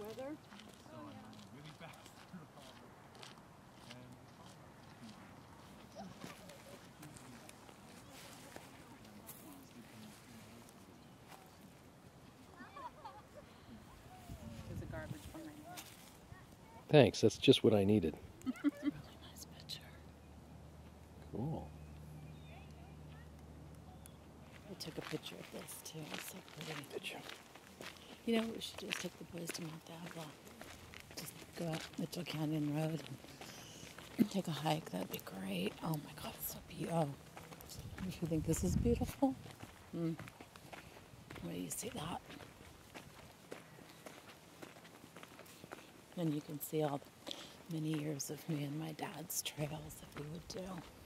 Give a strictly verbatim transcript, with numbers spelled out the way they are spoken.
weather. So I'm running really fast through all of it. And it's all about There's a garbage behind you. Thanks, that's just what I needed. It's a really nice picture. Cool. I took a picture of this too. It's so pretty. Picture. You know what we should do is take the boys to Mount Diablo. Just go out Mitchell Canyon Road and take a hike. That'd be great. Oh my God, it's so beautiful. If you think this is beautiful, mm. Where do you see that? And you can see all the many years of me and my dad's trails that we would do.